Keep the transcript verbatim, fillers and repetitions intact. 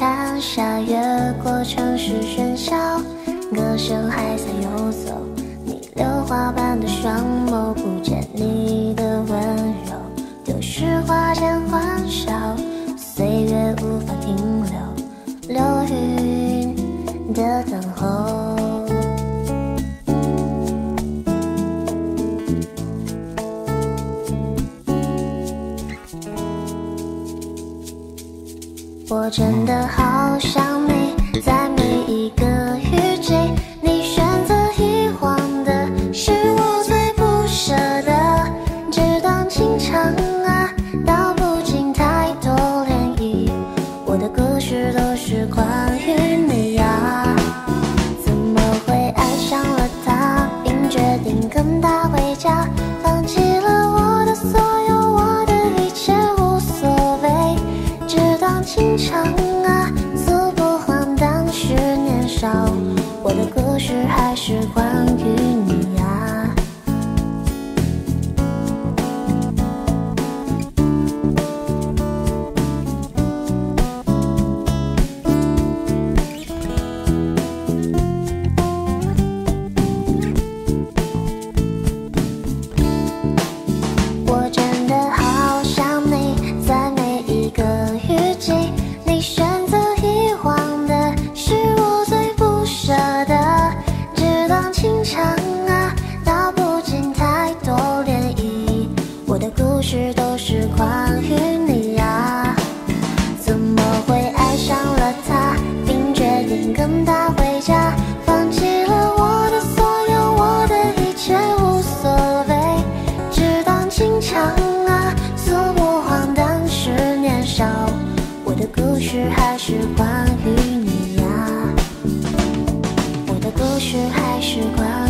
山下，越过城市喧嚣，歌声还在游走。你榴花般的双眸，不见你的温柔，丢失花间欢笑，岁月无法停留，流云的等候。我真的好想你，在每一个雨季，你选择遗忘的是我最不舍的。这段情长啊，道不尽太多涟漪，我的故事都是关于你呀。怎么会爱上了他，并决定跟他回家，放弃了我的所有，我的一切无所谓。这段情长啊，猝不荒诞是年少，我的故事还是关于你呀。我真的好想你，在每一个雨季，你选择遗忘的是我最不舍的。这段情长啊，道不尽太多涟漪，我的故事都是关于你呀。怎么会爱上了他，并决定跟他回家，放弃了我的所有，我的一切无所谓。这段情长啊，猝不荒诞是年少，我的故事还是关于你呀。我的故事还是关于